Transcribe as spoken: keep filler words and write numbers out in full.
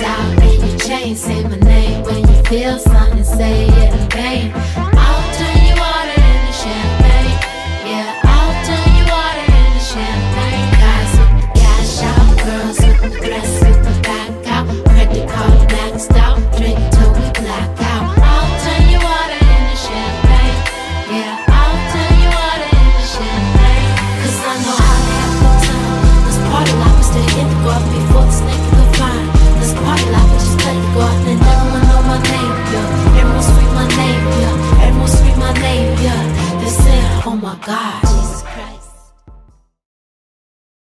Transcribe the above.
out and you change, say my name. When you feel something, say it.